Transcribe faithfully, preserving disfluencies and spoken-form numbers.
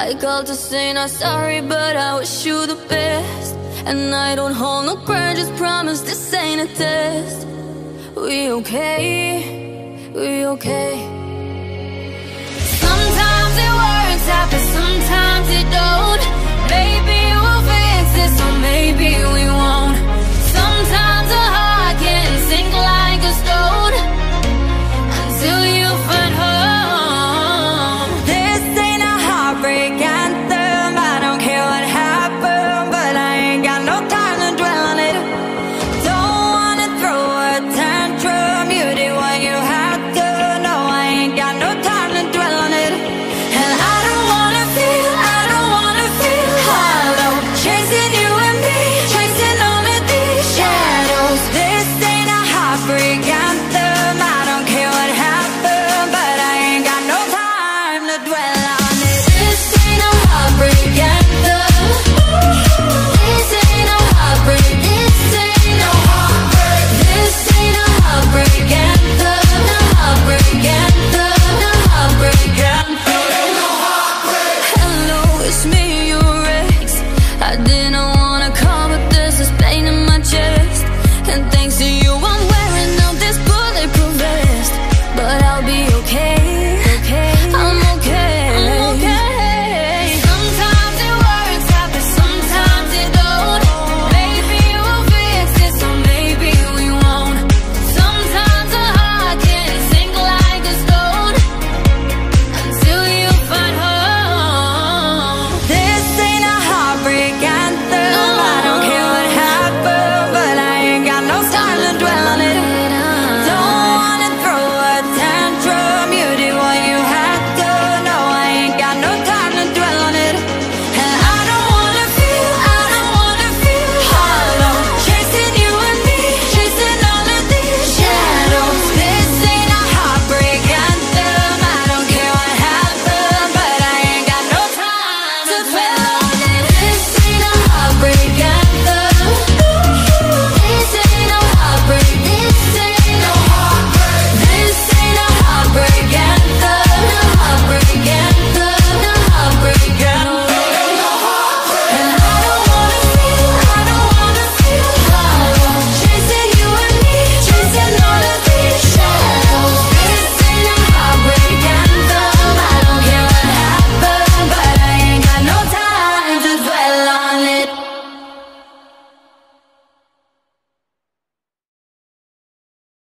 I called to say not sorry, but I wish you the best. And I don't hold no grudges, promise this ain't a test. We okay, we okay. Sometimes it works out, but sometimes it don't. Maybe we'll fix it, so maybe